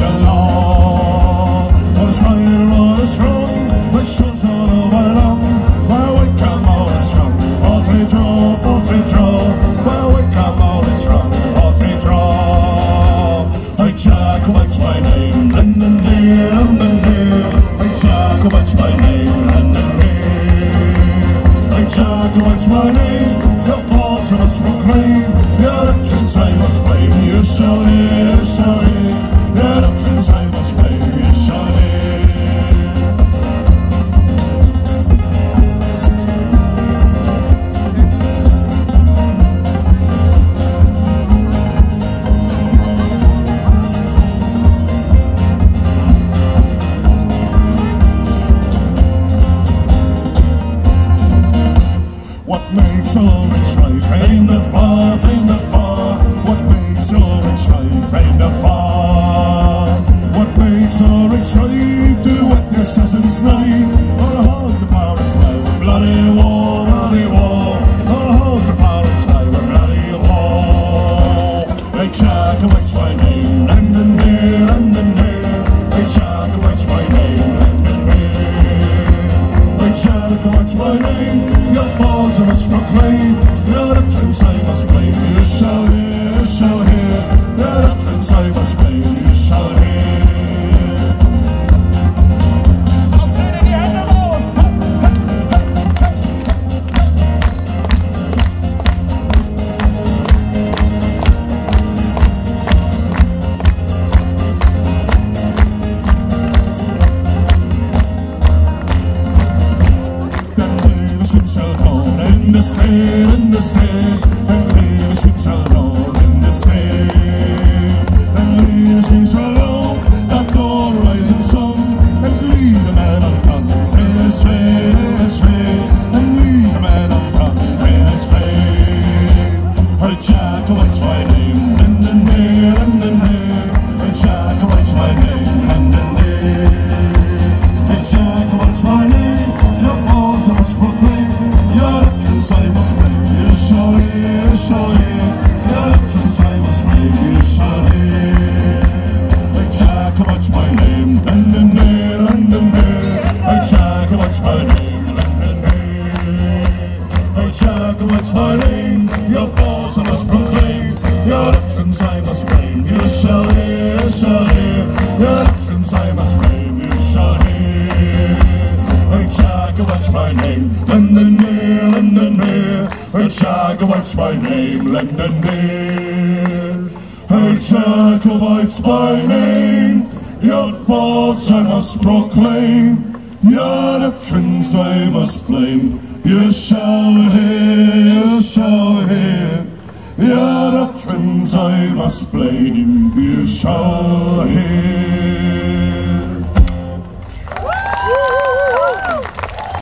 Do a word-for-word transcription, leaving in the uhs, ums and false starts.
the law. Was right, was strong, was shot all over long. Where we come all is strong, forty draw, forty draw. Where we come all is strong, forty draw. Hey Jacobites my name, London here, London here. Hey Jacobites my name, London here. Hey Jacobites my name, your faults I must proclaim. Your doctrines I must blame, you shall hear, you shall hear. Your doctrines I must blame, you shall hear. What makes all rich right, fame the far, fame the far. What makes all rich right, fame the far. What makes all rich right, do what the assassins slay. Or hold the power and slay with bloody war, bloody war. Or hold the power and slay with bloody war. Hey Jacobites my name, London here, London here. Hey Jacobites my name, London here. Hey Jacobites my name, your faults I must proclaim. Your doctrines I must blame. You shall hear, you shall hear. Your doctrines I must blame. You shall hear. I'll say it again, the Lord. In the state, in the state, and leadership shall roll in the state, and leadership shall roll, that door rising sun, and lead a man on gun, his fate, his fate, and lead a man on gun, his fate. Her Jacobites my name, and the near, and the near, her Jacobites my name, and the near, her Jacobites my name, your faults I must proclaim. Your doctrines I must blame, you shall hear, you shall hear. Your doctrines I must blame, you shall hear. Hey Jacobites my name, London here, London here. Hey Jacobites my name, London here. Hey Jacobites my name, your faults I must proclaim. Your doctrines I must blame, you shall hear, you shall hear. Your doctrines I must blame, you shall hear. Hey Jacobites my name, London here, London here. Hey Jacobites my name, London here. Hey Jacobites my name, your faults I must proclaim. Your doctrines I must blame. You shall hear, you shall hear. Your doctrines I must blame. You shall hear.